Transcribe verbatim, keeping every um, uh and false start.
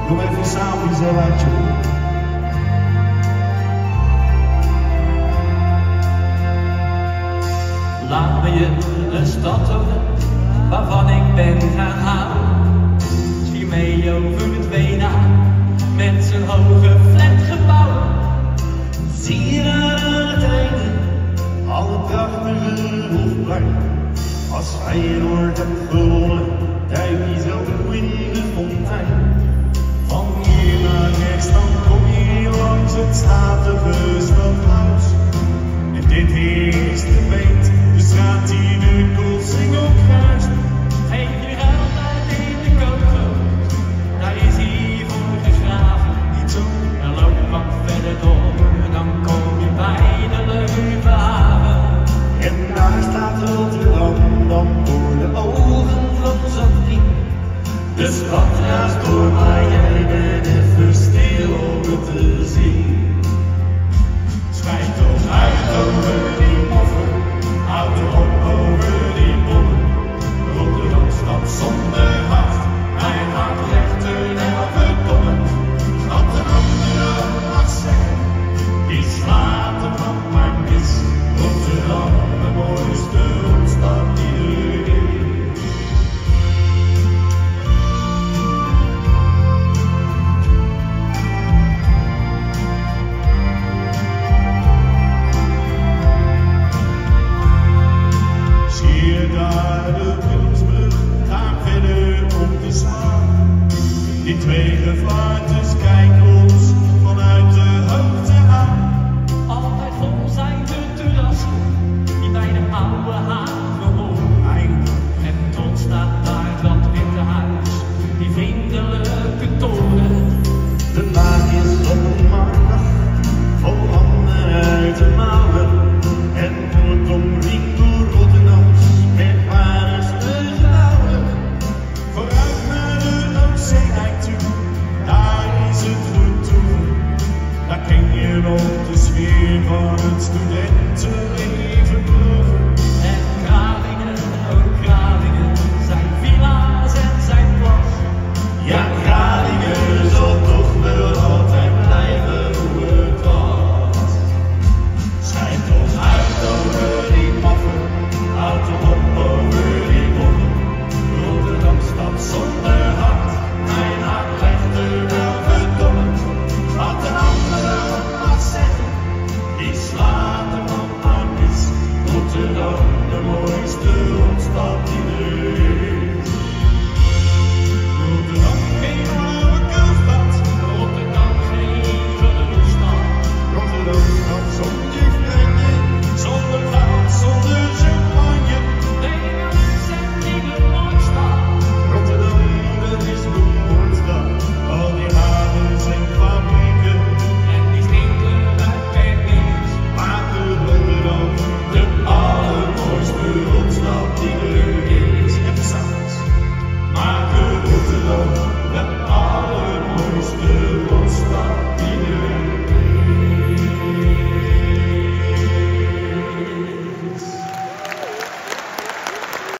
Kom even samen zo uit, joh. Laat me je een stad tonen waarvan ik ben gaan houden. Schiet mee over het Wena met zijn hoge flatgebouwen. Zie je aan het einde al het prachtige Hofplein. Als Feyenoord hebt gewonnen, duik je zo in de fontein. Van hier naar rechts, dan kom je langs het statige stadhuis. En dit is de beet, de straat die de Koolsingel kruist. Geef je geld uit in de koopgoot, daar is hij voor gegraven. Niet zo. En loop wat verder door, dan kom je bij de Leuvenhaven. En daar staat Rotterdam, dan voor de ogen van zo'n vriend. De stad raast door, maar jij bent even stil om het te zien. Schijt toch uit over die moffen, houd erop over die bommen. Rotterdam stad zonder hart, hij maakt rechter elke domme. Wat een ander ook mag zeggen, die slaat de brand maar mis. Rotterdam, de mooiste stad die er is. Zie je daar de Wilmsbrug, daar verder op de slaan. Die twee gevaartes kijken ons vanuit de hoogte aan. Altijd vol zijn de terrassen die bij de oude haven horen. En tot staat daar dat witte huis, die vriendelijke toren. De maag is op een maandag, vol handen uit de mouwen. En kortom ringt door Rotterdam met paardenste gebouwen. Vooruit naar de Oostzeedijk toe, daar is het goed toe. Daar ken je nog de sfeer van het studentenleven.